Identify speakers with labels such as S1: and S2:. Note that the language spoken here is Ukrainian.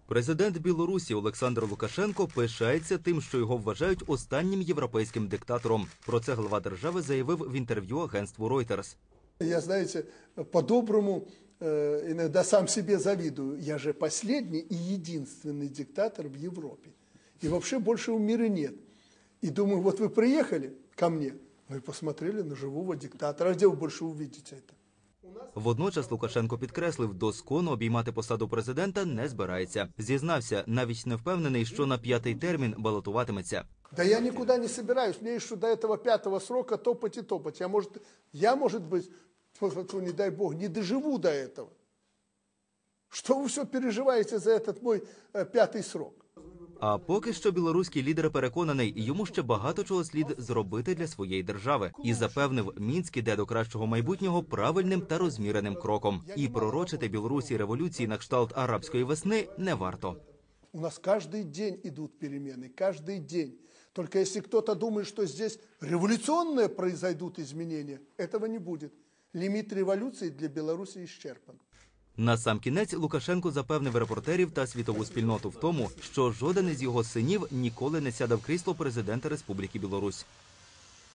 S1: Президент Білорусі Олександр Лукашенко пишається тим, що його вважають останнім європейським диктатором. Про це глава держави заявив в інтерв'ю агентству Reuters.
S2: Я, знаете, по-доброму иногда сам себе завидую. Я же последний и единственный диктатор в Европе. И вообще больше в мире нет. И думаю, вот вы приехали ко мне, вы посмотрели на живого диктатора. А где вы больше увидите это?
S1: Водночас Лукашенко підкреслив, доскону обіймати посаду президента не збирається. Зізнався, навіть не впевнений, що на 5-й термін балотуватиметься.
S2: Да я никуда не собираюсь. Мне еще до этого 5-го срока топать и топать. Я, может быть, не дай бог, не доживу до этого. Что вы все переживаете за этот мой 5-й срок?
S1: А поки що білоруський лідер переконаний, йому ще багато чого слід зробити для своєї держави. І запевнив, Мінськ іде до кращого майбутнього правильним та розміреним кроком. І пророчити Білорусі революції на кшталт арабської весни не варто.
S2: У нас каждый день идут перемены, каждый день. Только если кто-то думает, что здесь революционные произойдут изменения, этого не будет. Лимит революции для Беларуси исчерпан.
S1: Насамкінець Лукашенко запевнив репортерів та світову спільноту в тому, що жоден із його синів ніколи не сяде в крісло президента Республіки Білорусь.